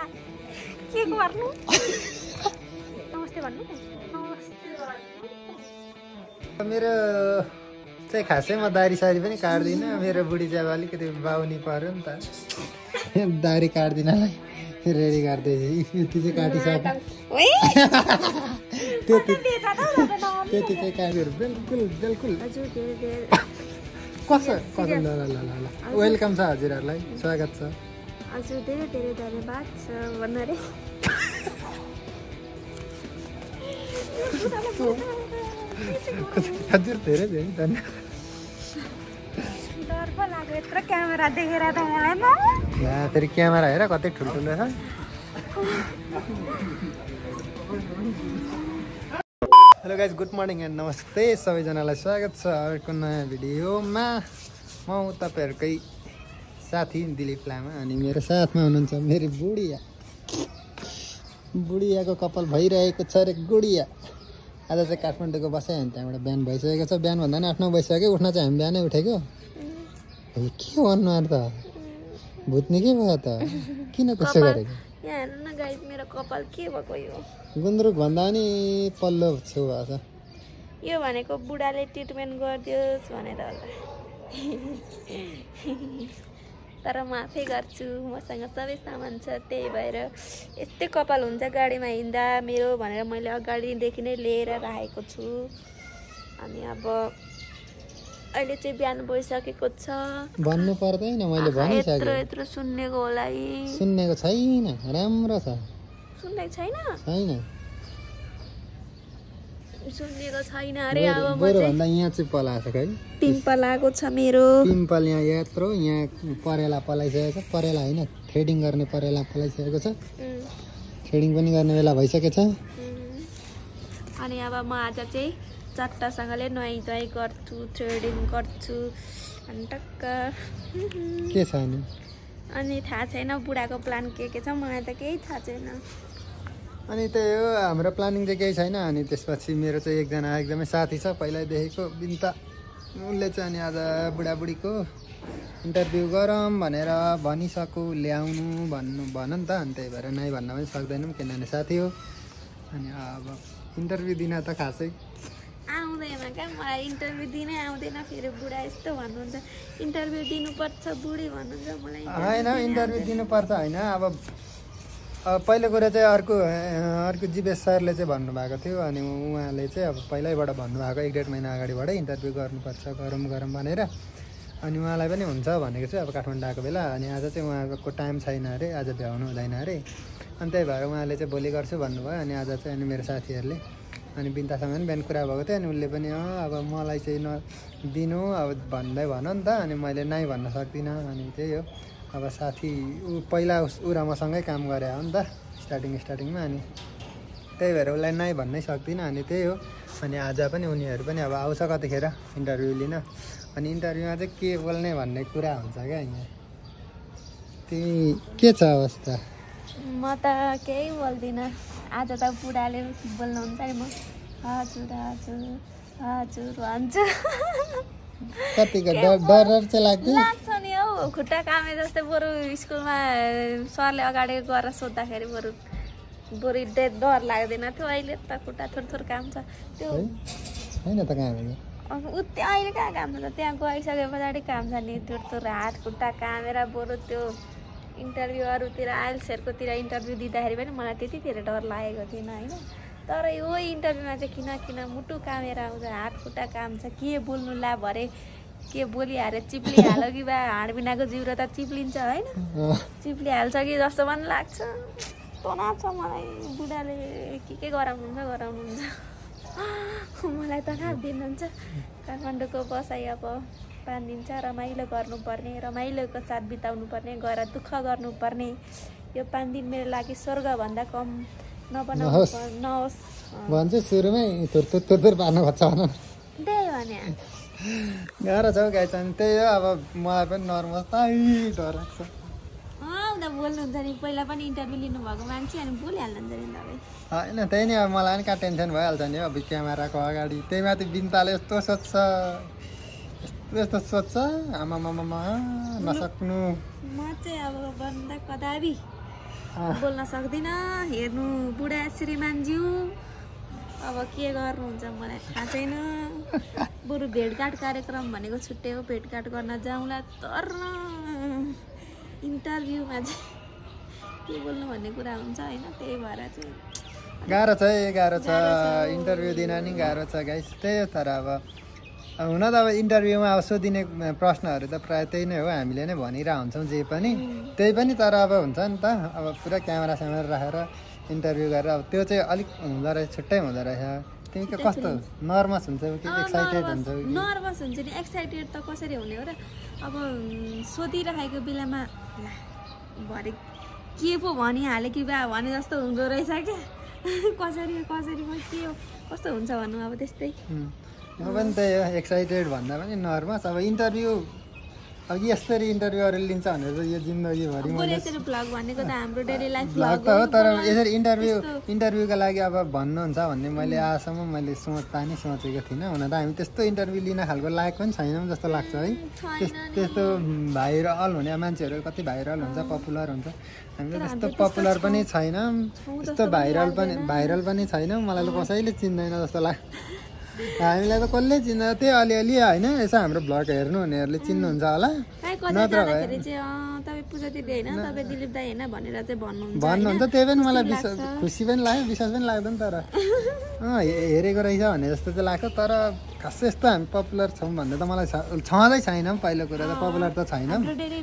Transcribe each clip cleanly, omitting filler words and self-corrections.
के गर्नु नमस्ते भन्नु मेरो चाहिँ खासै म दारी सारी पनि काट्दिनँ मेरो बुढी चाहिँ अब अलिकति बाहुनी पर्यो नि त दारी काट्दिनलाई रेडी गर्दैछु यति चाहिँ काटिसक्यो त्यति चाहिँ काट्यो बिल्कुल बिल्कुल कसो कसो ल ल ल ल वेलकम छ हजुरहरूलाई स्वागत छ हजुर धेरै धेरै धन्यवाद छ भन्नु रे हजुर धेरै धेरै धन्यवाद डर पो लाग्यो यत्रो क्यामेरा देखेर त मलाई न यहाँ फेरि क्यामेरा हेर कतै ठुल्ठुलो छ hello guys good morning and नमस्ते सबैजनालाई स्वागत छ अर्को नयाँ भिडियोमा म तपाईँहरूकै साथी दिलीप लामा अनि मेरो साथमा हुनुहुन्छ मेरो बुढियाको कपाल भइरहेको छ रे गुडिया आज चाहिँ काठमाडौँको बसायो अनि त्यहाँबाट बिहान भइसकेको छ बिहान भन्दा नि 8-9 भइसक्यो उठ्न चाहिँ हामी बिहानै उठेको के भन्नु अरू त भुत्ने के भयो त किन त्यसो गरेको यहाँ हेर्नु न गाइस मेरो कपाल के भएको यो गुन्द्रुक भन्दा नि पल्लो छेउ भएको छ यो भनेको बुढाले ट्रिटमेन्ट गरिदियोस् भनेर होला तर म आफै गर्छु मसँग सबै सामान छ त्यही भएर यस्तै कपाल हुन्छ गाडीमा हिँड्दा मेरो भनेर मैले अगाडिदेखि नै लिएर राखेको छु अनि अब अहिले चाहिँ बिहान भइसकेको छ भन्नु पर्दैन मैले भनिसकेँ यत्रो सुन्नेको होला सुन्नेको छैन राम्रो छ सुन्नेको छैन सुन्नेको छैन अरे अब म चाहिँ भन्दा यहाँ चाहिँ पलाएको छ है पिम्पल आएको छ मेरो पिम्पल यहाँ यत्रो यहाँ परेला पलाइसकेको छ परेला होइन थ्रेडिङ गर्ने परेला पलाइसकेको छ थ्रेडिङ पनि गर्ने बेला भइसकेको छ अनि अब म आज चाहिँ चट्टासँगले नुहाइ धुवाइ गर्छु थ्रेडिङ गर्छु अनि टक्क के छ अनि थाहा छैन बुढाको प्लान के छ मलाई त केही थाहा छैन अनि त्यही हो हाम्रो प्लानिङ चाहिँ केही छैन अनि त्यसपछि मेरो चाहिँ एकजना एकदमै साथी छ पहिल्यैदेखिको बिन्ता उसले चाहिँ अनि आज बुढाबुढीको इन्टरभ्यू गरौँ भनेर भनिसक्यो ल्याउनु भन नि त अनि त्यही भएर नै भन्न पनि सक्दैनौँ किनभने साथी हो अनि अब इन्टरभ्यू दिन त खासै आउँदैन क्या मलाई इन्टरभ्यू दिनै आउँदैन फेरि बुढा यस्तो भन्नुहुन्छ इन्टरभ्यू दिनुपर्छ बुढी भन्नुहुन्छ मलाई होइन इन्टरभ्यू दिनुपर्छ होइन अब पहिलो कुरा चाहिँ अर्को जीवेश सरले चाहिँ भन्नुभएको थियो अनि उहाँले चाहिँ अब पहिल्यैबाट भन्नुभएको 1-1.5 महिना अगाडिबाटै इन्टरभ्यू गर्नुपर्छ गरौँ भनेर अनि उहाँलाई पनि हुन्छ भनेको चाहिँ अब काठमाडौँ आएको बेला अनि आज चाहिँ उहाँको टाइम छैन अरे आज भ्याउनु हुँदैन अरे अनि त्यही भएर उहाँले चाहिँ भोलि गर्छु भन्नुभयो अनि आज चाहिँ अनि मेरो साथीहरूले अनि बिन्तासँग पनि बिहान कुरा भएको थियो अनि उसले पनि अब मलाई चाहिँ नदिनु अब भन्दै भन नि त अनि मैले नै भन्न सक्दिनँ अनि त्यही हो अब साथी पहिला ऊ र मसँगै काम गरे हो नि त स्टार्टिङमा अनि त्यही भएर उसलाई नै भन्नै सक्दिनँ अनि त्यही हो अनि आज पनि उनीहरू पनि अब आउँछ कतिखेर इन्टरभ्यू लिन अनि इन्टरभ्यूमा चाहिँ के बोल्ने भन्ने कुरा हुन्छ क्या यहाँ तिमी के छ अवस्था म त केही बोल्दिनँ आज त बुढाले बोल्नुहुन्छ नि म हजुर हजुर हजुर भन्छु कतिको डर चाहिँ लाग्छ नि हौ खुट्टा कामे जस्तै बरु स्कुलमा सरले अगाडि गएर सोद्धाखेरि बरु डर लाग्दैन थियो अहिले त खुट्टा थोर काम छ त्यो होइन त कहाँ अहिले कहाँ काम छ त्यहाँ गइसके पछाडि काम छ नि थोर हात खुट्टा कामेर बरु त्यो इन्टरभ्यू अरूतिर आइएल्सहरूकोतिर इन्टरभ्यू दिँदाखेरि पनि मलाई त्यतितिर डर लागेको थिएन होइन तर यो इन्टरभ्यूमा चाहिँ किन मुटु कामेर आउँछ हात खुट्टा काम छ के बोल्नु ला भरे के बोलिहाल्यो चिप्लिहाल्यो कि बा हाड बिनाको जिउरो त चिप्लिन्छ होइन चिप्लिहाल्छ कि जस्तो पनि लाग्छ तनाव छ मलाई बुढाले के गराउनुहुन्छ मलाई तनाव दिनुहुन्छ काठमाडौँको बसाइ अब 5 दिन छ रमाइलो गर्नुपर्ने रमाइलोको साथ बिताउनु पर्ने गएर दुःख गर्नुपर्ने यो 5 दिन मेरो लागि स्वर्गभन्दा कम नहोस् भन्छ सुरुमै तुर पार्नु खोज्छ भन त्यही भने गाह्रो छ गाई चाहिँ त्यही हो अब मलाई पनि नर्भस डर लाग्छ उता बोल्नुहुन्छ नि पहिला पनि इन्टरभ्यू लिनुभएको मान्छे अनि बोलिहाल्नुहुन्छ नि तपाईँ होइन त्यही नि अब मलाई पनि कहाँ टेन्सन भइहाल्छ नि अब क्यामेराको अगाडि त्यही माथि बिन्ताले यस्तो सोध्छ यस्तो सोध्छ आमामामा नसक्नु म चाहिँ अब भन्दा कदापि बोल्न सक्दिनँ। हेर्नु बुढा श्रीमानज्यू अब के गर्नुहुन्छ मलाई थाहा छैन। बरु भेटघाट कार्यक्रम भनेको छुट्टै हो, भेटघाट गर्न जाउँला। तर इन्टरभ्यूमा चाहिँ के बोल्नु भन्ने कुरा हुन्छ होइन, त्यही भएर चाहिँ गाह्रो छ इन्टरभ्यू दिन नि गाह्रो छ गाइस। त्यही हो। तर अब हुन त अब इन्टरभ्यूमा अब सोधिने प्रश्नहरू त प्रायः त्यही नै हो, हामीले नै भनिरहेको हुन्छौँ जे पनि त्यही पनि। तर अब हुन्छ नि त अब पुरा क्यामेरा स्यामेरा राखेर इन्टरभ्यू गरेर अब त्यो चाहिँ अलिक हुँदो रहेछ, छुट्टै हुँदो रहेछ। तिमी के कस्तो नर्भस हुन्छ कि एक्साइटेड हुन्छ? नर्भस हुन्छ नि, एक्साइटेड त कसरी हुने हो र। अब सोधिरहेको बेलामा भरे के पो भनिहाल्यो कि बा भने जस्तो हुँदो रहेछ क्या। कसरी के हो कस्तो हुन्छ भन्नु अब त्यस्तै। म पनि त्यही हो, एक्साइटेड भन्दा पनि नर्भस। अब इन्टरभ्यू अब यसरी इन्टरभ्यूहरू लिन्छ भनेर यो जिन्दगीभरि भ्लग भनेको त हाम्रो डेली लाइफ भ्लग त हो। तर यसरी इन्टरभ्यूको लागि अब भन्नुहुन्छ भन्ने मैले आजसम्म मैले सोचेको थिइनँ। हुन त हामी त्यस्तो इन्टरभ्यू लिन खालको लायक पनि छैनौँ जस्तो लाग्छ है। त्यस्तो भाइरल हुने मान्छेहरू कति भाइरल हुन्छ, पपुलर हुन्छ। हामी त त्यस्तो पपुलर पनि छैनौँ, त्यस्तो भाइरल पनि छैनौँ। मलाई त कसैले चिन्दैन जस्तो लाग्छ। हामीलाई त कसले चिन्दैन, त्यही अलिअलि होइन। यसो हाम्रो भ्लग हेर्नु हुनेहरूले चिन्नुहुन्छ होला, नत्र भए भन्नुहुन्छ। त्यही पनि मलाई खुसी पनि लाग्यो, विश्वास पनि लाग्दैन। तर हेरेको रहेछ भने जस्तो चाहिँ लाग्छ। तर खास यस्तो हामी पपुलर छौँ भन्दा त मलाई छँदै छैनौँ। पहिलो कुरा त पपुलर त छैनौँ।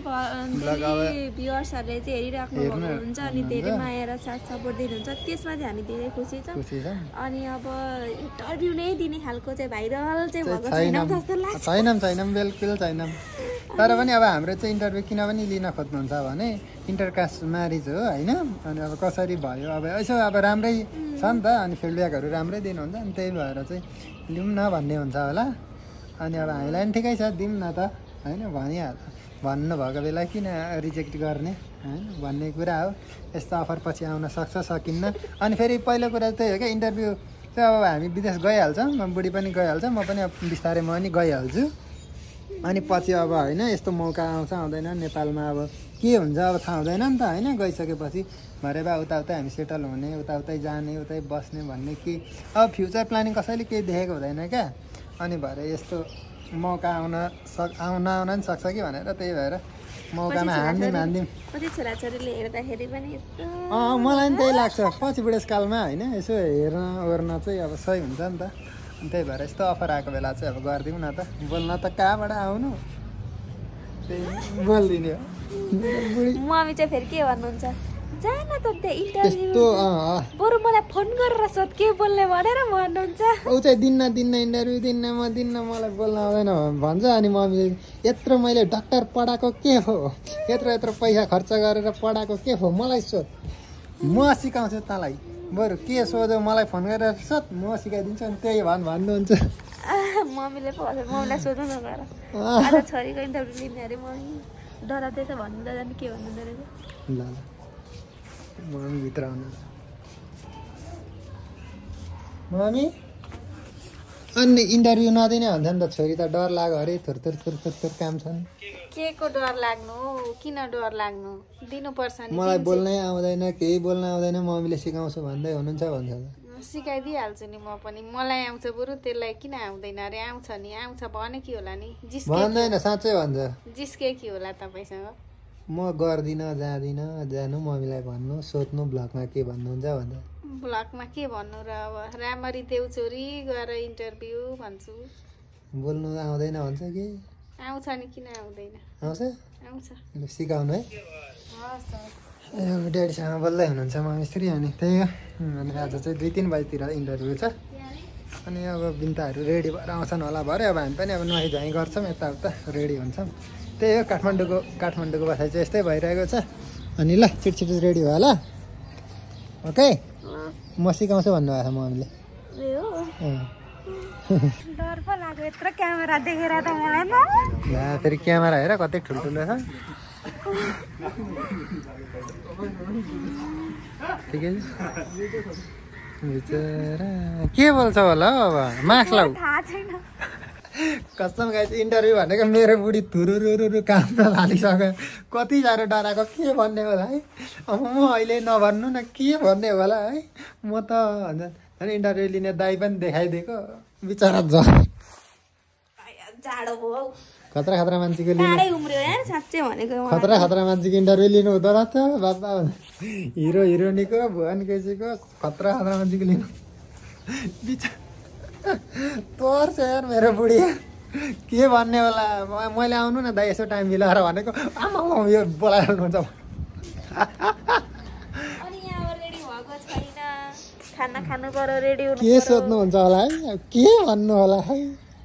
भ्युअर्सहरूले चाहिँ हेरिराख्नु हुन्छ अनि धेरै माया र साथ सपोर्ट दिनुहुन्छ, त्यसमा चाहिँ हामी धेरै खुसी छौँ। अनि अब इन्टरभ्यू नै दिने खालको चाहिँ भाइरल चाहिँ भएको छैनौँ जस्तो लाग्छ। छैनौँ बिल्कुल छैनौँ। तर पनि अब हाम्रो चाहिँ इन्टरभ्यू किन पनि लिन खोज्नुहुन्छ भने इन्टरकास्ट म्यारिज हो होइन। अनि अब कसरी भयो अब यसो अब राम्रै छ नि त, अनि फिडब्याकहरू राम्रै दिनुहुन्छ। अनि त्यही भएर चाहिँ लिउँ न भन्ने हुन्छ होला। अनि अब हामीलाई पनि ठिकै छ, दिउँ न त होइन। भन्नुभएको बेला किन रिजेक्ट गर्ने होइन भन्ने कुरा हो। यस्तो अफर पछि आउन सक्छ, सकिन्न। अनि फेरि पहिलो कुरा त्यही हो क्या, इन्टरभ्यू चाहिँ अब हामी विदेश गइहाल्छौँ, बुढी पनि गइहाल्छ, म पनि अब बिस्तारै म पनि गइहाल्छु। अनि पछि अब होइन यस्तो मौका आउँछ आउँदैन नेपालमा अब के हुन्छ अब थाहा हुँदैन नि त होइन। गइसकेपछि भरे बा उताउतै हामी सेटल हुने, उताउतै जाने, उतै बस्ने भन्ने कि अब फ्युचर प्लानिङ कसैले केही देखेको हुँदैन क्या। अनि भरे यस्तो मौका आउन पनि सक्छ कि भनेर त्यही भएर मौकामा हान्दिउँ। कति छोराछोरीले हेर्दाखेरि पनि मलाई पनि त्यही लाग्छ। पछि बुढेसकालमा होइन यसो हेर्न ओर्न चाहिँ अब सही हुन्छ नि त। त्यही भएर यस्तो अफर आएको बेला चाहिँ अब गरिदिउँ न त। बोल्न त कहाँबाट आउनु, त्यही बोलिदिने हो। मम्मी चाहिँ फेरि के भन्नुहुन्छ, जान त त्यहाँ इन्टरभ्यू बरु मलाई फोन गरेर सोध के बोल्ने भनेर भन्नुहुन्छ। ऊ चाहिँ दिन्न इन्टरभ्यू दिन्न मलाई बोल्न आउँदैन भन्छ। अनि मम्मीले यत्रो मैले डक्टर पढाएको के हो, यत्रो पैसा खर्च गरेर पढाएको के हो, मलाई सोध, म सिकाउँछु तँलाई। बरु के सोध्यो मलाई फोन गरेर सोध, म सिकाइदिन्छु। अनि त्यही भन्नुहुन्छ मम्मीले मम्मीलाई सोध्नु न गएर आज छोरीको इन्टरभ्यू लिने अरे। मम्मी डराउँदै त भन्नु जाने के भन्नुहुँदो रहेछ। ल मम्मी भित्र आउनु। मम्मी अनि इन्टरभ्यू नदिने भन्छ नि त छोरी त, डर लाग्यो अरे थुर काम छन्। के को डर लाग्नु, किन डर लाग्नु, दिनुपर्छ नि। मलाई बोल्नै आउँदैन, केही बोल्न आउँदैन, मम्मीले सिकाउँछु भन्दै हुनुहुन्छ भन्छ। सिकाइदिइहाल्छु नि म पनि, मलाई आउँछ बरु त्यसलाई किन आउँदैन अरे। आउँछ नि, आउँछ भने के होला नि, भन्दैन साँच्चै भन्छ। जिस्के के होला तपाईँसँग। म गर्दिनँ, जानु मम्मीलाई भन्नु, सोध्नु ब्लगमा के भन्नुहुन्छ भन्दा। ब्लगमा के भन्नु र, अब राम्ररी देऊ छोरी गएर इन्टरभ्यू भन्छु। बोल्नु आउँदैन भन्छ कि आउँछ नि, किन आउँदैन, आउँछ सिकाउनु है। ड्याडीसँग बोल्दै हुनुहुन्छ मम्मीश्री। अनि त्यही हो। अनि आज चाहिँ 2-3 बजीतिर इन्टरभ्यू छ। अनि अब बिन्ताहरू रेडी भएर आउँछन् होला भरे। अब हामी पनि अब नुहाइधुवाइ गर्छौँ, यताउता रेडी हुन्छौँ। त्यही हो, काठमाडौँको बसाइ चाहिँ यस्तै भइरहेको छ। अनि ल छिटो रेडी भयो ल, ओके। म सिकाउँछु भन्नुभएको छ मम्मीले। डर पो लाग्यो यत्रो क्यामेरा देखेर त मलाई न। फेरि क्यामेरा हेर कतै ठुल्ठुलो छ। ठिकै छ बिचरा। के बोल्छ होला अब, मास्क लाऊ। थाहा छैन कसम गाइस इन्टरभ्यू भनेको मेरो बुढी थुरुरुरु काम थालिसक्यो कति साह्रो डराएको के भन्ने होला है अब म अहिले नभन्नु न के भन्ने होला है म त झन् इन्टरभ्यू लिने दाइ पनि देखाइदिएको बिचरा जाडो भयो खतरा खतरा मान्छेको टाढै उम्रियो यार साँच्चै भनेको खतरा मान्छेको इन्टरभ्यू लिनु हुँदो रहेछ बाबा हिरो हिरोइनीको भुवन केसीको खतरा मान्छेको लिनु तर्छ यार मेरो बुढी के भन्ने होला मैले आउनु न दाइ यसो टाइम मिलाएर भनेको आमा यो बोलाइहाल्नुहुन्छ अनि यहाँ रेडी भएको छैन खाना खानु पर्यो रेडी हुनु के सोध्नुहुन्छ होला है के भन्नु होला है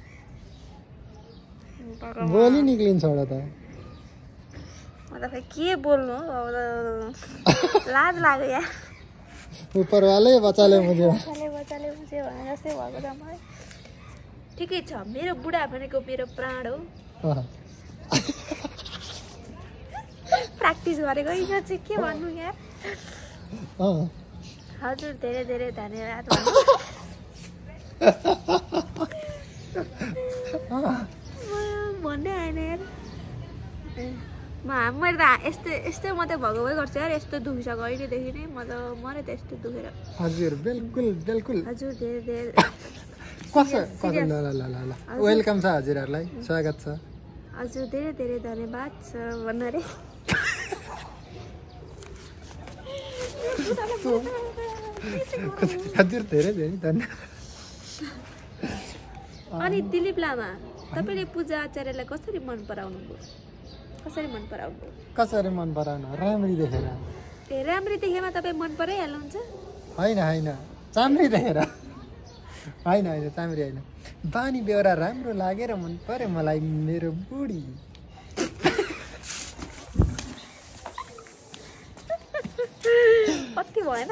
बोली निक्लिन्छ होला त मतलब के बोल्नु अब लाज लाग्यो यार ऊपर वाले बच्चाले मुझे बच्चाले भने जस्तै भएको छ मलाई ठिकै छ मेरो बुढा भनेको मेरो प्राण हो प्र्याक्टिस गरेको यो चाहिँ के भन्नु यार हजुर धेरै धेरै धन्यवाद भन्ने आएन यार मैले त यस्तै मात्रै भएको भए गर्छु यार यस्तो दुखिसक्यो अहिलेदेखि नै म त मरे त यस्तो दुखेर हजुर बिल्कुल हजुर धेरै धेरै वेलकम छ हजुरहरूलाई स्वागत छ हजुर धेरै धेरै धन्यवाद छ भन्नु अरे हजुर धेरै धेरै धन्यवाद अनि दिलीप लामा तपाईँले पूजा आचार्यलाई कसरी मन पराउनु कसरी मन पराउनु राम्री देखेर ए राम्री देखेमा तपाईँ मन पराइहाल्नुहुन्छ होइन चाम्री देखेर होइन चाम्री होइन बानी बेहोरा राम्रो लागेर मन पर्यो मलाई मेरो बुढी कति भएन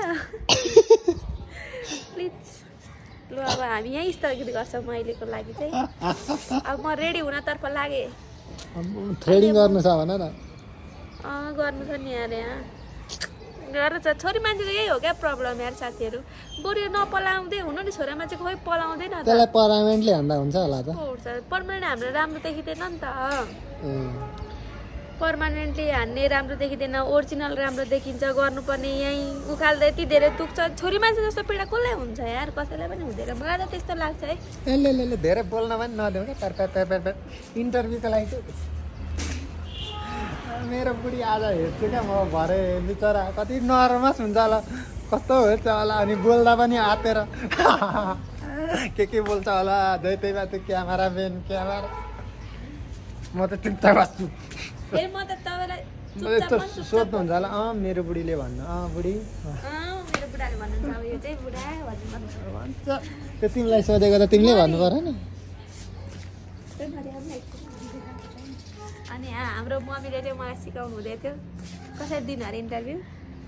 प्लिज लु अब हामी यहीँ स्थगित गर्छौँ अहिलेको लागि चाहिँ अब म रेडी हुनतर्फ लागेँ थ्रेडिङ गर्नु छ भन न गर्नु छ नि यार यहाँ गर्नु छ छोरी मान्छेको यही हो क्या प्रब्लम यार साथीहरू बरु यो नपलाउँदै हुनु नि छोरा मान्छेको खोइ पलाउँदैन त्यसलाई पर्मानेन्टली हान्दा हुन्छ होला त पर्मानेन्ट हाम्रो राम्रो देखिँदैन नि त पर्मानेन्टली हान्ने राम्रो देखिँदैन ओरिजिनल राम्रो देखिन्छ गर्नुपर्ने यहीँ उखाल्दा यति धेरै दुख्छ छोरी मान्छे जस्तो पीडा कसलाई हुन्छ यार कसैलाई पनि हुँदैन मलाई त त्यस्तो लाग्छ है ले धेरै बोल्न पनि नदेऊ क्या इन्टरभ्यूको लागि चाहिँ मेरो बुढी आज हेर्छु क्या म भरे बिचरा कति नर्भस हुन्छ होला कस्तो हुन्छ होला अनि बोल्दा पनि हातेर के बोल्छ होला त्यही माथि क्यामेरा मेन क्यामेरा म त चुपचाप बस्छु यस्तो सोध्नुहुन्छ होला मेरो बुढीले भन्नु बुढी मेरो बुढाले भन्नुहुन्छ अब यो चाहिँ बुढा भन्छ त्यो तिमीलाई सोधेको त तिमीले भन्नु पर्यो नि अनि हाम्रो मम्मीले चाहिँ मलाई सिकाउनु हुँदै थियो कसरी दिनु अरे इन्टरभ्यू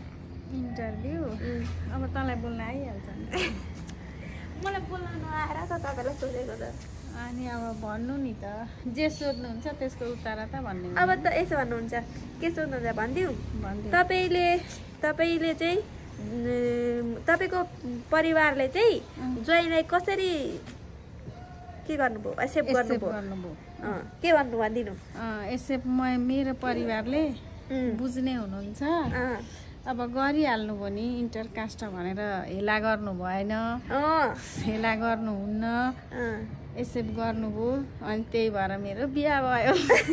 अब तँलाई बोल्न आइहाल्छ मलाई बोल्न नआएर त तपाईँलाई सोधेको त अनि अब भन्नु नि त जे सोध्नुहुन्छ त्यसको उत्तर त भन्नु अब त यसो भन्नुहुन्छ के सोध्नुहुन्छ भनिदिउँ तपाईँले चाहिँ तपाईँको परिवारले चाहिँ ज्वाइँलाई कसरी के गर्नुभयो एक्सेप्ट गर्नुभयो के भन्नु भनिदिनु एक्सेप्ट मेरो परिवारले बुझ्ने हुनुहुन्छ अब गरिहाल्नु भयो नि इन्टरकास्ट भनेर हेला गर्नु भएन हेला गर्नुहुन्न एक्सेप्ट गर्नुभयो अनि त्यही भएर मेरो बिहा भयो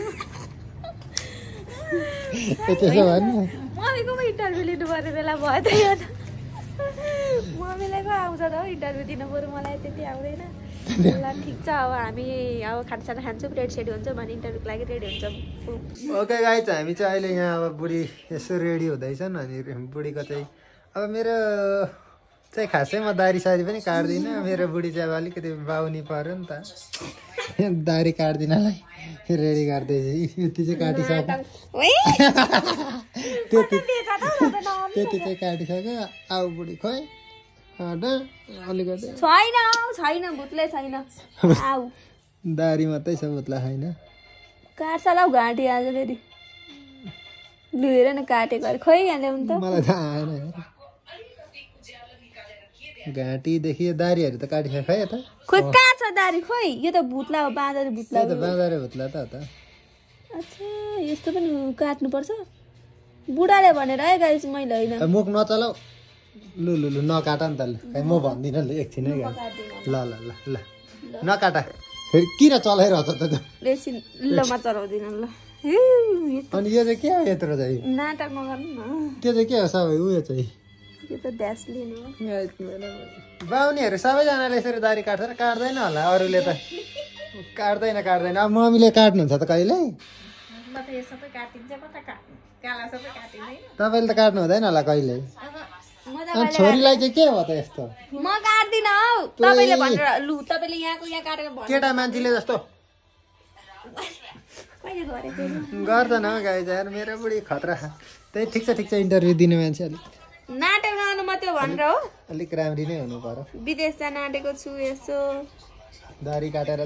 मम्मीको इन्टरभ्यू लिनु पर्ने बेला भयो त यो मम्मीलाई पो आउँछ त हौ इन्टरभ्यू दिनु बरु मलाई त्यति आउँदैन ल ठिक छ अब हामी अब खानासाना खान्छौँ रेडी सेडी हुन्छौँ भने इन्टरभ्यूको लागि रेडी हुन्छौँ ओके गाइज हामी चाहिँ अहिले यहाँ अब बुढी यसो रेडी हुँदैछन् अनि बुढीको चाहिँ अब मेरो चाहिँ खासै म दारी सारी पनि काट्दिनँ मेरो बुढी चाहिँ अब अलिकति बाहुनी पऱ्यो नि त दारी काट्दिनलाई रेडी गर्दैछ यति चाहिँ काटिसक्यो त्यति चाहिँ काटिसक्यो आऊ बुढी खोइ अलिकति छैन भुत्लै छैन आऊ दारी मात्रै छ भुत्ला छैन काट्छ ल घाँटी आज फेरि लुहेर न काटेको अरे खोइ हाल्यो नि त मलाई थाहा आएन घाँटीदेखि दारीहरू त काटिसक्यो खै यता खोइ कहाँ छ दारी खोइ यो त भुत्ला हो बाँदरे भुत्ला त्यही त बाँदरे भुत्ला त हो त अच्छा यस्तो पनि काट्नुपर्छ बुढाले भनेर है गाइस मैले होइन मुख नचलाऊ लु लु लु नकाट नि त ल खै म भन्दिनँ ल एकछिन है ल ल ल ल नकाटा फेरि किन चलाइरहेछ त एकछिन ल म चलाउँदिनँ ल अनि यो चाहिँ के हो यत्रो चाहिँ नाटक नगर्नु न त्यो चाहिँ के हो सबै उयो चाहिँ यो त भ्यासलिन हो बाहुनीहरू सबैजनाले यसरी दारी काट्छ र काट्दैन होला अरूले त काट्दैन अब मम्मीले काट्नुहुन्छ त कहिले तपाईँले त काट्नु हुँदैन होला कहिले छोरीलाई चाहिँ के हो त यस्तो म काट्दिनँ हौ तपाईँले भनेर लु तपाईँले यहाँको यहाँ काटेर केटा मान्छेले जस्तो गर्दैन गाइज यार मेरो बुढी खतरा त्यही ठिक छ इन्टरभ्यू दिने मान्छे अलिक नाटक नगर्नु म त्यो भनेर हो अलिक राम्री नै हुनु पर्यो विदेश जान आँटेको छु यसो दारी काटेर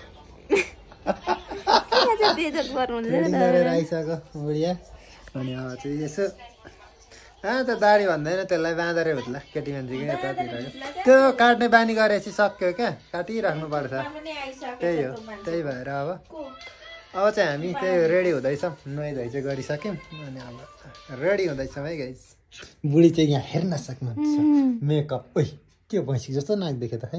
गर्नुहुन्छ आइसक्यो बुढिया अनि अब चाहिँ यसो त दारी भन्दैन त्यसलाई बाँदरे भुत्ला केटी मान्छेको यतातिर त्यो काट्ने बानी गरेपछि सक्यो क्या काटिराख्नु पर्छ त्यही हो त्यही भएर अब चाहिँ हामी त्यही रेडी हुँदैछौँ नुहाइधुवाइ चाहिँ गरिसक्यौँ अनि अब रेडी हुँदैछौँ है गाइस बुढी चाहिँ यहाँ हेर्न सक्नुहुन्छ मेकअप ओइ के भैँसी जस्तो नाक देख्यो त खै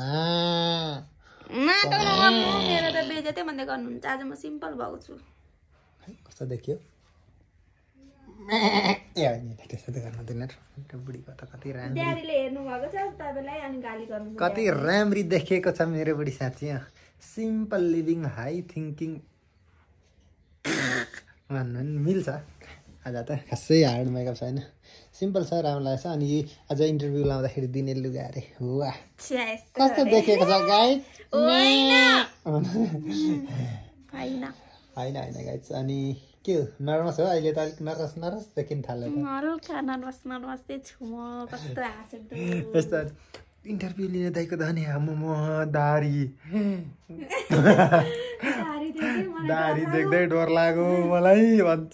नाटक नगर्नु मेरो त बेइज्जतै भन्दै गर्नुहुन्छ आज म सिम्पल भएको छु कस्तो देखियो ए होइन त्यसो त गर्नु हुँदैन बुढीको त कति राम्री ड्याडीले हेर्नु भएको छ तपाईलाई अनि गाली गर्नु कति राम्री देखेको छ मेरो बुढी साँच्ची सिम्पल लिभिङ हाई थिङ्किङ भन्नु मिल्छ आज त खासै हार्ड मेकअप छैन सिम्पल छ राम्रो लागेको छ अनि आज इन्टरभ्यू लाउँदाखेरि दिने लुगा अरे वाह कस्तो देखेको छ गाइज होइन गाइज अनि के हो नर्भस हो अहिले त अलिक नर्भस देखिन थाल्यो हल्का नर्भस छु म कस्तो हाँसेको यस्तो इन्टरभ्यू लिने दाइको धनी म दारी देख्दै डर लाग्यो मलाई भन्छ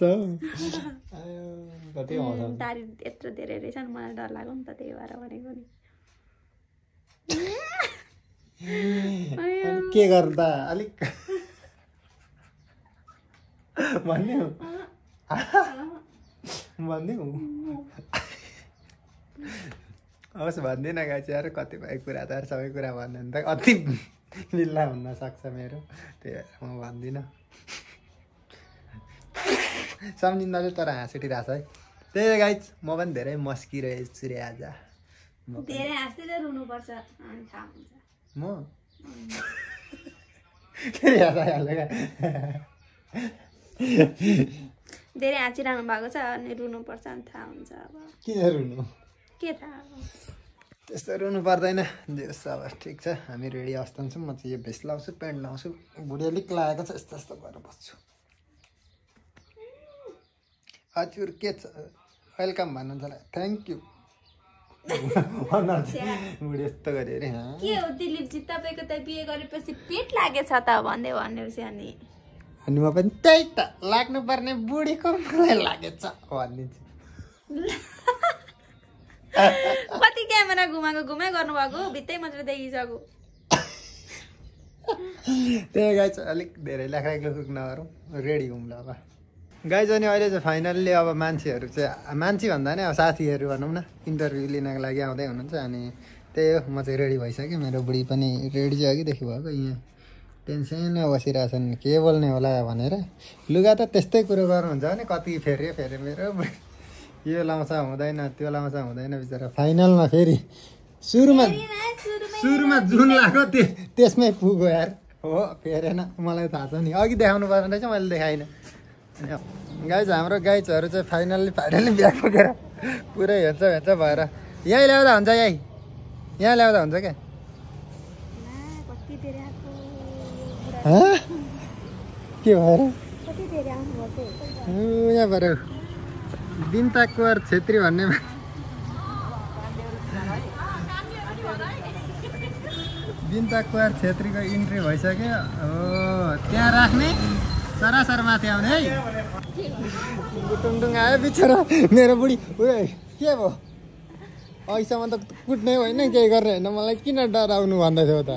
कति दारी यत्रो धेरै रहेछ नि मलाई डर लाग्यो नि त त्यही भएर भनेको नि के गर्नु त अलिक भन्ने हवस् भन्दिनँ गाइस यार कतिपय कुरा त सबै कुरा भन्नु भने त अति मिल्ला हुन सक्छ मेरो त्यही भएर म भन्दिनँ सम्झिँदा चाहिँ तर हाँस उठिरहेछ है त्यही गाइस म पनि धेरै मस्किरहेको छु रे आज धेरै हाँस्दै रुनुपर्छ म फेरि याद आइहाल्यो धेरै हाँसिरहनु भएको छ अनि रुनुपर्छ अनि थाहा हुन्छ अब किन रुनु के थाहा त्यस्तो रुनु पर्दैन जे अब ठिक छ हामी रेडी अवस्था छौँ म चाहिँ यो भेस्ट लाउँछु प्यान्ट लाउँछु भुँडी अलिक लागेको छ यस्तो गरेर बस्छु हजुर के छ वेलकम भन्नुहुन्छ होला थ्याङ्क यू बुढी यस्तो गऱ्यो अरे के हो दिलीपजी तपाईँको त बिहे गरेपछि पेट लागेछ त भनेपछि अनि म पनि त्यही त लाग्नुपर्ने बुढीको मलाई लागेछ भनिदिन्छु कति क्यामेरा घुमाइ गर्नुभएको भित्तै मात्र देखिसक्यो त्यही गाइज अलिक धेरै लाख्राइक नगरौँ रेडी हौँ ल अब गाइज अनि अहिले चाहिँ फाइनल्ली अब मान्छेहरू चाहिँ मान्छे भन्दा नि अब साथीहरू भनौँ न इन्टरभ्यू लिनको लागि आउँदै हुनुहुन्छ अनि त्यही हो म चाहिँ रेडी भइसकेँ मेरो बुढी पनि रेडी चाहिँ अघिदेखि भएको यहाँ टेन्सन बसिरहेछन् के बोल्ने होला भनेर लुगा त त्यस्तै कुरो गर्नुहुन्छ भने कति फेरि मेरो यो लाउँछ हुँदैन त्यो लाउँछ हुँदैन बिचरा फाइनलमा फेरि सुरुमा जुन लाग्यो त्यसमै पुग्यो यार हो फेरेन मलाई थाहा छ नि अघि देखाउनु पर्ने रहेछ मैले देखाइनँ गाइज हाम्रो गाइजहरू चाहिँ फाइनल्ली बिहा पुगेर पुरै हेर्छ भएर यहीँ ल्याउँदा हुन्छ यहाँ ल्याउँदा हुन्छ क्या के भएर यहाँबाट बिन्ता कुवर छेत्री भन्ने बिन्ता कुवर छेत्रीको इन्ट्री भइसक्यो हो त्यहाँ राख्ने सरासर माथि आउने है टुङटुङ आयो बिचरा मेरो बुढी उयो के भयो अहिलेसम्म त कुट्ने होइन केही गर्ने होइन मलाई किन डराउनु भन्दै थियो त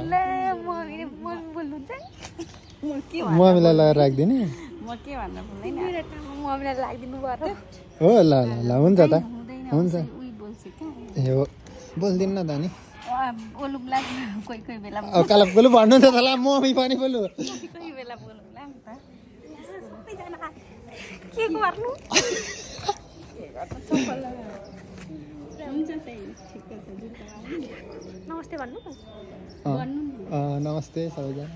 मम्मीलाई लगाएर राखिदिने म के भन्न बोल्दैन मम्मीलाई राखिदिनु पर्यो हो ल ल ल हुन्छ त हुन्छ उही बोल्छु क्या ए हो बोल्दिनु न त नि ओलुम्ला कोही कोही बेला कालप बोलु भन्नु त ल मम्मी पनि बोलु कोही बेला बोलुम्ला नि त सबैजना के गर्नु हुन्छ त्यही ठिक छ जुत्ता नमस्ते भन्नु नमस्ते सबैजना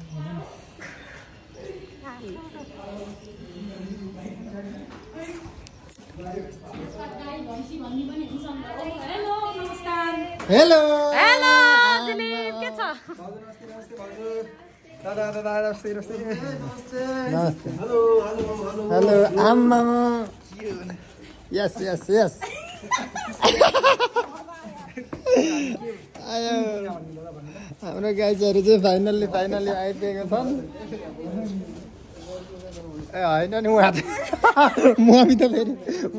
हेलो हेलो दिलीप के छ नमस्ते हेलो आम्मा यस यस यस आयो हाम्रो गाइजहरू चाहिँ फाइनल्ली आइपुगेको छन् ए होइन नि उहाँ मम्मी त फेरि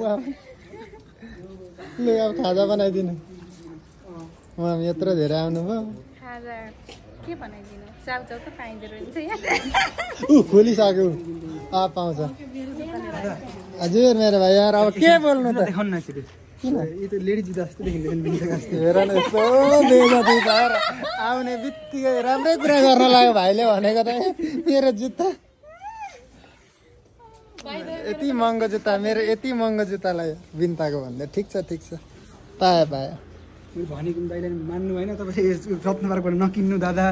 लु अब खाजा बनाइदिनु मम्मी यत्रो धेरै आउनुभयो खाजा के बनाइदिनु चाउचाउ त पाइँदो रहेछ खोलिसक्यो पाउँछ हजुर मेरो भाइ यार अब के बोल्नु त किन हेर न यस्तो बेइज्जती भएर आउने बित्तिकै राम्रै कुरा गर्न लाग्यो भाइले भनेको त मेरो जुत्ता यति महँगो जुत्ता मेरो यति महँगो जुत्तालाई बिन्ताको भन्दा ठिक छ पायो भनेको दाइले मान्नु होइन तपाईँ रत्नपार्कबाट नकिन्नु दादा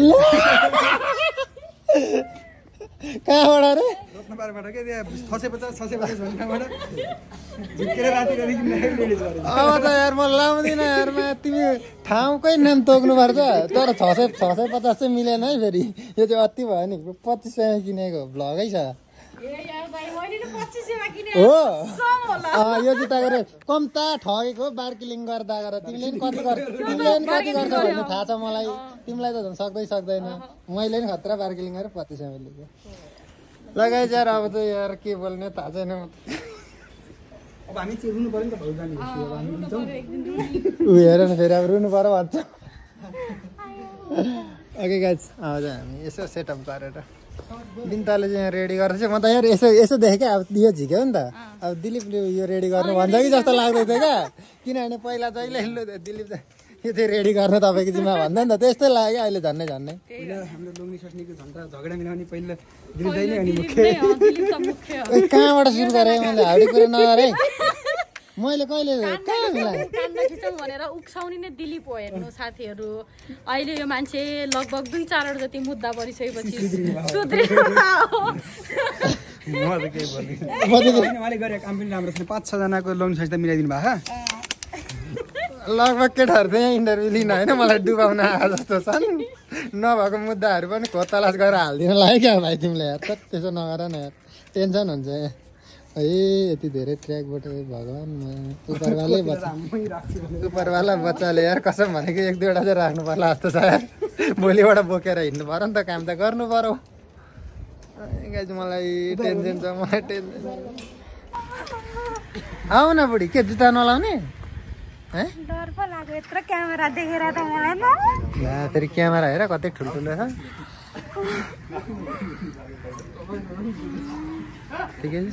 कहाँबाट रे रत्नपार्कबाट के त्यहाँ 650 भन्नेबाट झुक्केर राति अब त यार म लाउँदिनँ यार तिमी ठाउँकै नाम तोक्नु पर्छ तर 650 चाहिँ मिलेन है फेरि यो चाहिँ अति भयो नि 2500मा किनेको भ्लगै छ हो यो जुत्ताको रे कम्ता ठगेको बार्किलिङ गर्दा तिमीले नि कति गर्छौ भन्ने थाहा छ मलाई तिमीलाई त झन् सक्दैन मैले नि खतरा बार्किलिङ गरेर 2500मा लिएको लगाइ यार अब त यार के बोल्ने थाहा छैन अब हामी चाहिँ रुनु पर्यो नि त भौजानी ऊ हेर न फेरि अब रुनु पर्यो भन्छ ओके गाइज अब हामी यसो सेटअप गरेर बिन्ताले चाहिँ यहाँ रेडी गर्दैछ म त यार यसो देखेँ क्या अब यो झिक्यो नि त अब दिलीपले यो रेडी गर्नु भन्छ कि जस्तो लाग्दै थियो क्या किनभने पहिला जहिले दिलीप यो चाहिँ रेडी गर्नु तपाईँको जिम्मा भन्दा नि त त्यस्तै लाग्यो क्या अहिले झन्नै हाम्रो लोग्ने सस्नीको झगडा मिलाउने पहिला दिलीप दाइले अनि कहाँबाट सुरु गरेँ मैले हाउडी कुरो नगरे मैले कहिले कहाँ मिलाएँ भनेर उक्साउने नै दिलीप हो हेर्नु साथीहरू अहिले यो मान्छे लगभग 2-4 जति मुद्दा परिसकेपछि उहाँले गरेको काम पनि राम्रो छैन 5-6 जनाको लोन सस्ता मिलाइदिनु भएको लगभग केटाहरू चाहिँ यहाँ इन्टरभ्यू लिन होइन मलाई डुबाउन आए जस्तो छन् नभएको मुद्दाहरू पनि खोतलास गरेर हालिदिन लाग्यो क्या भाइ तिमीले यार त्यसो नगर न यार टेन्सन हुन्छ यति धेरै ट्र्याकबाट भगवान् उपरवाला बच्चाले यार कसम भनेको 1-2वटा चाहिँ राख्नु पर्ला जस्तो छ यार भोलिबाट बोकेर हिँड्नु पर्यो नि त काम त गर्नु पर्यो मलाई टेन्सन छ आऊ न बुढी के जुत्ता नलाउने डर पो लाग्यो यत्रो क्यामेरा देखेर त मलाई न फेरि क्यामेरा हेर कतै ठुल्ठुलो छ ठिकै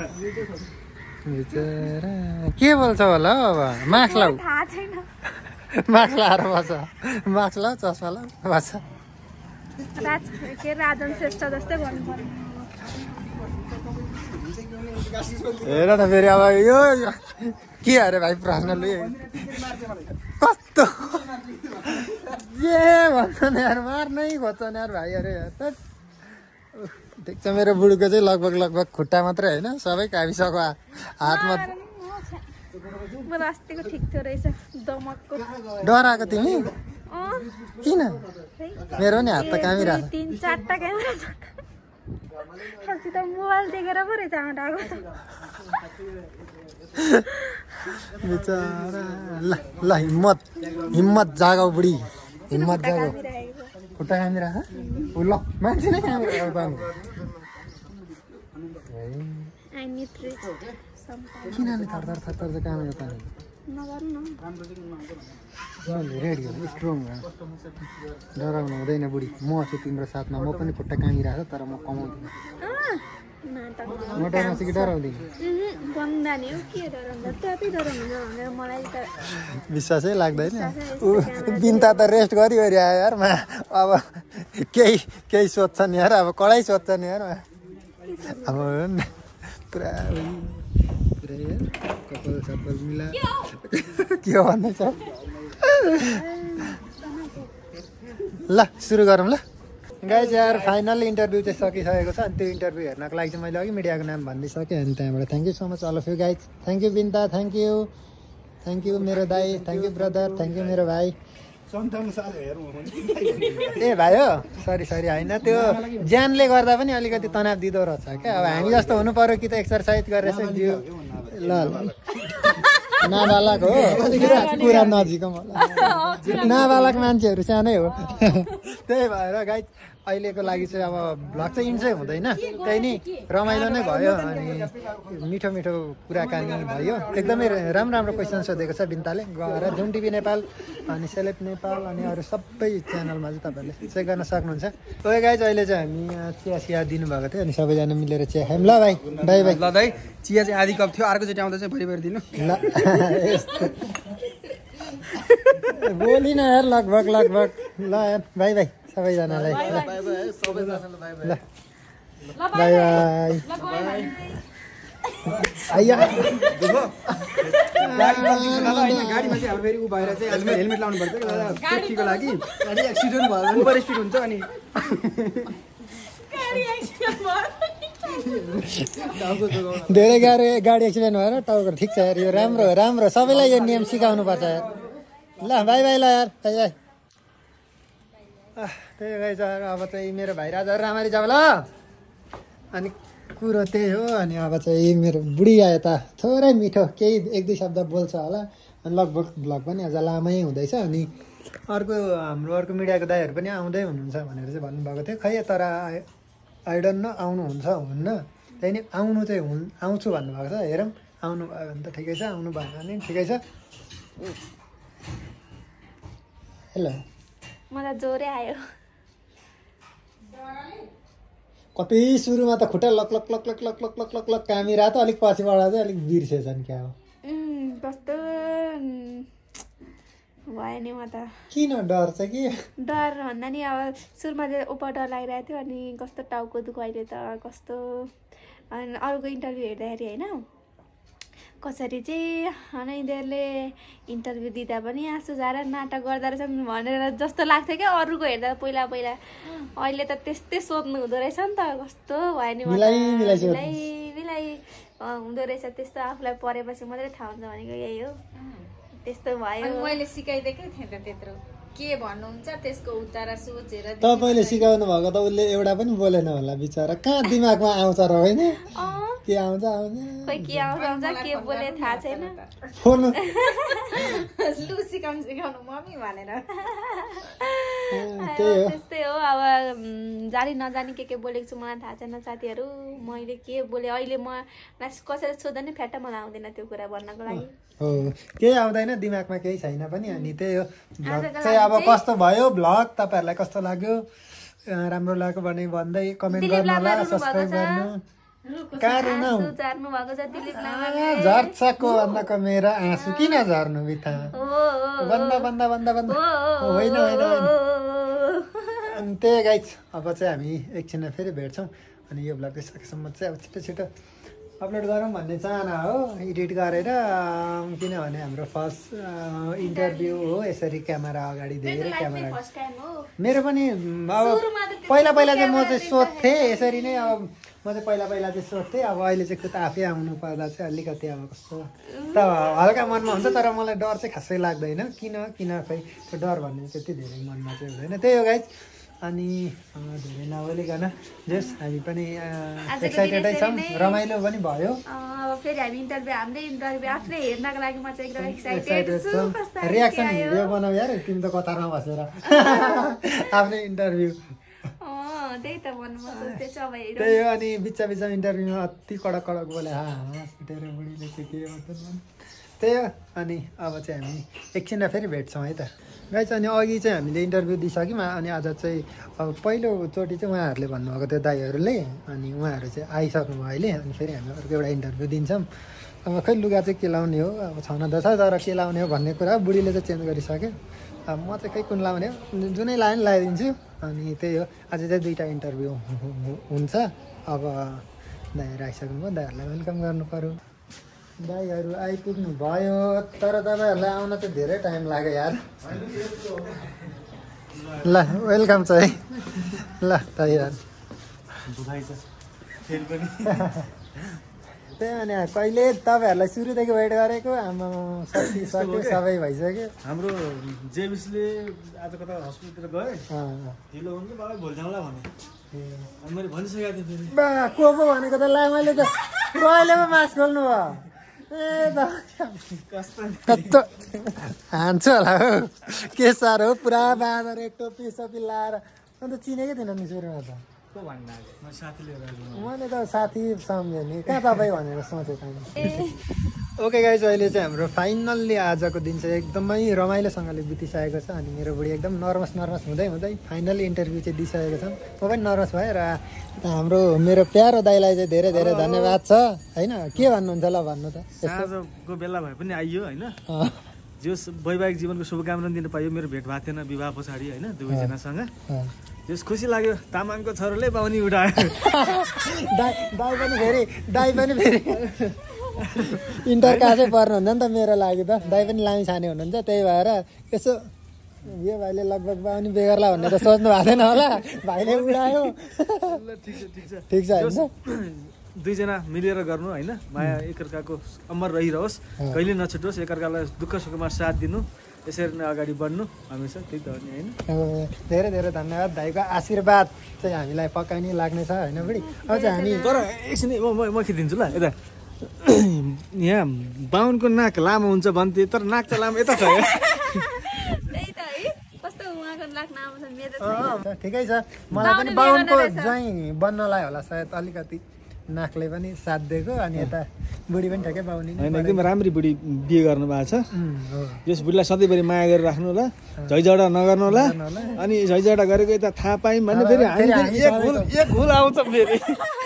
बिचरा के बोल्छ होला हौ अब मास्क लाऊ थाहा छैन मास्क लाएर बस्छ मास्क लाऊ चस्मा लाऊ बस्छ राजन श्रेष्ठ जस्तै भन्नु पर्यो हेर न फेरि अब यो के अरे भाइ प्रश्न लु कस्तो के भन्छन् यार मार्नै खोज्छन् यार भाइ अरे ठिक छ मेरो बुढीको चाहिँ लगभग खुट्टा मात्रै होइन सबै गाविसको हातमा अस्तिको ठिक थियो रहेछ दमकको डराएको तिमी किन मेरो नि हात त कामिरहेको 3-4टा क्यामेरा अस्ति त मोबाइल देखेर पो रहेछ आँट आएको बिचरा ल हिम्मत जागौ बुढी हिम्मत जागौ खुट्टा कामिरहेको ल मान्छे नै कामिरहेको किन नि थर चाहिँ कामेको त नगर्नु न रेडी हो स्ट्रङ भयो डराउनु हुँदैन बुढी म छु तिम्रो साथमा म पनि खुट्टा कामिरहेको छ तर म कमाउँदिनँ म डराउँछु कि डराउँदिनँ बन्दा नि हो के डराउँदा त्यतै डराउनु भनेर मलाई त विश्वासै लाग्दैन बिन्ता त रेस्ट गरिवरि आयो यार मा अब केही सोध्छन् यार अब कडै सोध्छन् यार अब पुरा कपाल सपाल मिला के भन्दैछ ल सुरु गरौँ ल गाइज यार फाइनल इन्टरभ्यू चाहिँ सकिसकेको छ अनि त्यो इन्टरभ्यू हेर्नको लागि चाहिँ मैले अघि मिडियाको नाम भनिदिइसकेँ अनि त्यहाँबाट thank you so much all of you guys thank you Binta thank you मेरो दाई thank you brother thank you मेरो भाइ ए भाइ हो सरी होइन त्यो ज्यानले गर्दा पनि अलिकति तनाव दिँदो रहेछ क्या अब हामी जस्तो हुनु पर्यो कि त एक्सर्साइज गरेर जिउ ल नाबालक हो कुरा नजिक मलाई नाबालक मान्छेहरू सानै हो त्यही भएर गाइज अहिलेको लागि चाहिँ अब भ्लग चाहिँ इन्जोय हुँदैन त्यही नि रमाइलो नै भयो अनि मिठो मिठो कुराकानी भयो एकदमै राम्रो क्वेसन सोधेको छ बिन्ताले गएर जुन टिभी नेपाल अनि सेलेब नेपाल अनि अरू सबै च्यानलमा चाहिँ तपाईँहरूले चेक गर्न सक्नुहुन्छ ओके गाइज अहिले चाहिँ हामी चिया दिनुभएको थियो अनि सबैजना मिलेर चिया खायौँ ल भाइ बाई बाई ल दाइ चिया चाहिँ आधी कप थियो अर्को चाहिँ आउँदा चाहिँ भरि दिनु ल बोली न यार लगभग ल यार बाई बाई सबैजनालाई ल बाई बाई आइया गाडीमा चाहिँ फेरि ऊ भएर चाहिँ हेलमेट लाउनु पर्छ सेफ्टीको लागि गाडी एक्सिडेन्ट भयो ओभर स्पिड हुन्छ अनि धेरै गाह्रो गाडी एक्सिडेन्ट भएर टाउको ठिक छ यार यो राम्रो सबैलाई यो नियम सिकाउनु पर्छ यार ल बाई बाई ल यार बाई बाई त्यही गाइज अब चाहिँ मेरो भाइ राजाहरू राम्ररी जाऊ ल अनि कुरो त्यही हो अनि अब चाहिँ मेरो बुढी आयो त थोरै मिठो केही एक दुई शब्द बोल्छ होला अनि लगभग भ्लग पनि अझ लामै हुँदैछ अनि अर्को मिडियाको दाइहरू पनि आउँदै हुनुहुन्छ भनेर चाहिँ भन्नुभएको थियो खै तर आई डोन्ट नो आउनुहुन्छ हुन्न त्यही नि आउनु चाहिँ आउँछु भन्नुभएको छ हेरौँ आउनु भयो भने त ठिकै छ आउनु भएन भने ठिकै छ हेलो मलाई जोरै आयो कति सुरुमा त खुट्टा लक कामिरहेको त अलिक पछिबाट चाहिँ अलिक बिर्सेछ नि क्या हो कस्तो भयो नि म त किन डर छ कि डर भन्दा नि अब सुरुमा चाहिँ उप डर लागिरहेको थियो अनि कस्तो टाउको दुख अहिले त कस्तो अनि अरूको इन्टरभ्यू हेर्दाखेरि होइन कसरी चाहिँ यिनीहरूले इन्टरभ्यू दिँदा पनि आँसु झाएर नाटक गर्दो रहेछन् भनेर जस्तो लाग्थ्यो क्या अरूको हेर्दा पहिला अहिले त त्यस्तै सोध्नु हुँदो रहेछ नि त कस्तो भयो नि मिलाइ हुँदो रहेछ त्यस्तो आफूलाई परेपछि मात्रै थाहा हुन्छ भनेको यही हो त्यस्तो भयो मैले सिकाइदिएकै थिएँ त त्यत्रो के भन्नुहुन्छ त्यसको उत्तर सोचेर तपाईँले सिकाउनु भएको त उसले एउटा पनि बोलेन होला बिचरा कहाँ दिमागमा आउँछ र होइन के आउँछ खोइ के आउँछ के बोले थाहा छैन लु सिकाउनु मम्मी भनेर त्यस्तै हो अब जानी नजानी के बोलेको छु मलाई थाहा छैन साथीहरू मैले के बोले अहिले मलाई कसैले सोध्दा नि फ्याट्ट मलाई आउँदैन त्यो कुरा भन्नको लागि हो केही आउँदैन दिमागमा केही छैन पनि अनि त्यही हो भ्लग चाहिँ अब कस्तो भयो भ्लग तपाईँहरूलाई कस्तो लाग्यो राम्रो लाग्यो भने भन्दै कमेन्ट गर्नु होला सब्स्क्राइब गर्नु झर्छ को भन्दाको मेरो आँसु किन झर्नु बित्था भन्दा होइन अनि त्यही गाइज अब चाहिँ हामी एकछिनमा फेरि भेट्छौँ अनि यो भ्लग चाहिँ सकेसम्म चाहिँ अब छिटो अपलोड गरौँ भन्ने चाहना हो एडिट गरेर किनभने हाम्रो फर्स्ट इन्टरभ्यू हो यसरी क्यामेरा अगाडि धेरै क्यामेरा मेरो पनि अब पहिला चाहिँ म चाहिँ सोध्थेँ यसरी नै अब म चाहिँ पहिला चाहिँ सोध्थेँ अब अहिले चाहिँ खुद आफै आउनु पर्दा चाहिँ अलिकति अब कस्तो त हल्का मनमा हुन्छ तर मलाई डर चाहिँ खासै लाग्दैन किन खै त्यो डर भन्ने त्यति धेरै मनमा चाहिँ हुँदैन त्यही हो गाइज अनि धेरै नबोलिकन जस हामी पनि एक्साइटेडै छौँ रमाइलो पनि भयो अब फेरि हामी इन्टरभ्यू आफूले हेर्नको लागि म चाहिँ एकदम एक्साइटेड छु रियाक्सन भिडियो बनाऊ यार तिमी त कतारमा बसेर आफ्नो इन्टरभ्यू त्यही त भन्नु म सोच्दैछु अब त्यही हो अनि बिचमा इन्टरभ्यूमा अति कडक बोले सुटेर बुढीले चाहिँ के भन्छ त्यही हो। अनि अब चाहिँ हामी एकछिनमा फेरि भेट्छौँ है त गाइस। अनि अघि चाहिँ हामीले इन्टरभ्यू दिइसक्यौँ अनि आज चाहिँ अब पहिलोचोटि चाहिँ उहाँहरूले भन्नुभएको थियो दाइहरूले अनि उहाँहरू चाहिँ आइसक्नु भयो अहिले। अनि फेरि हामी अर्को एउटा इन्टरभ्यू दिन्छौँ। अब खै लुगा चाहिँ के लाउने हो अब छाउन त छ तर के लाउने हो भन्ने कुरा बुढीले चाहिँ चेन्ज गरिसक्यो। अब म चाहिँ खै कुन लाउने हो जुनै लायो नि लगाइदिन्छु। अनि त्यही हो आज चाहिँ 2टा इन्टरभ्यू हुन्छ। अब दाइहरू आइसक्नु भयो दाइहरूलाई वेलकम गर्नु पऱ्यो। दाइहरू आइपुग्नु भयो तर तपाईँहरूलाई आउन चाहिँ धेरै टाइम लाग्यो यार। ल वेलकम छ है ल दाइहरू। त्यही भने कहिले तपाईँहरूलाई सुरुदेखि वेट गरेको आमा सक्यो सबै भइसक्यो। हाम्रो जेबिसले आज कता हस्पिटलतिर गए ढिलो हुन्छ बाबा भोलि जाउँला भने मैले भनिसकेको थिएँ फेरि बा को पो भनेको त ला मैले त अहिले पो मास्क खोल्नु भयो ए त हान्छु होला हौ के साह्रो हो पुरा बाँधेर टोपी सोपी लाएर अन्त चिनेकै थिएन नि सुरुमा त को भन्न म साथी लिएर आएको मैले त साथी सम्झेँ नि कहाँ तपाईँ भनेर सोचेको थिएँ। ओके गाइस अहिले चाहिँ हाम्रो फाइनल्ली आजको दिन चाहिँ एकदमै रमाइलोसँगले बितिसकेको छ। अनि मेरो बुढी एकदम नर्भस हुँदै फाइनल्ली इन्टरभ्यू चाहिँ दिइसकेको छ। म पनि नर्भस भएँ र हाम्रो मेरो प्यारो दाइलाई चाहिँ धेरै धेरै धन्यवाद छ होइन। के भन्नुहुन्छ ल भन्नु त। आजको बेला भए पनि आइयो होइन जो वैवाहिक जीवनको शुभकामना दिन पाइयो। मेरो भेट भएको थिएन विवाह पछाडि होइन दुवैजनासँग जस खुसी लाग्यो। तामाङको छोरोले बाहुनी उठायो दाइ पनि फेरि इन्टर कासै पर्नुहुन्छ नि त मेरो लागि त दाइ पनि लामी छाने हुनुहुन्छ त्यही भएर यसो यो भाइले लगभग बाहुनी बेगर्ला भन्ने त सोच्नु भएको थिएन होला भाइले उडायो। ठिक छ होइन दुईजना मिलेर गर्नु होइन माया एकअर्काको अमर रहिरहोस् कहिले नछुटोस् एकअर्कालाई दुःख सुखमा साथ दिनु यसरी नै अगाडि बढ्नु हमेसा त्यही त हो नि होइन। धेरै धेरै धन्यवाद दाइको आशीर्वाद चाहिँ हामीलाई पक्कै नै लाग्नेछ होइन बुढी। अब चाहिँ हामी तर एकछिन म खिचिदिन्छु ल यता यहाँ बाहुनको नाक लामो हुन्छ भन्थे तर नाक चाहिँ लामो यता छ ठिकै छ मलाई पनि बाहुनको ज्वाइँ बन्नलाई होला सायद अलिकति नाकले पनि साथ दिएको। अनि यता बुढी पनि ठ्याक्कै बाहुनी होइन एकदम राम्री बुढी बिहे गर्नु भएको छ। यस बुढीलाई सधैँभरि माया गरेर राख्नु होला झैझगडा नगर्नु होला। अनि झैझगडा गरेको यता थाहा पायौँ भने फेरि एक हुल आउँछ फेरि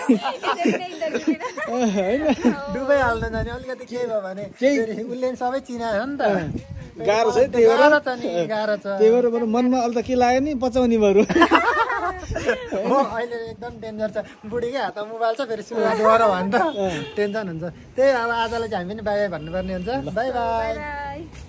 होइन डुबै हाल्नु जाने अलिकति केही भयो भने उसले सबै चिनायो नि त गाह्रो छ त्यही भएर बरु मनमा अहिले त के लाग्यो नि पचाउने बरु हो अहिले एकदम डेन्जर छ। बुढीकै हातमा मोबाइल छ फेरि सुरुवात गर भन्छ टेन्सन हुन्छ। त्यही अब आजलाई चाहिँ हामी पनि बाई बाई भन्नुपर्ने हुन्छ। Bye by.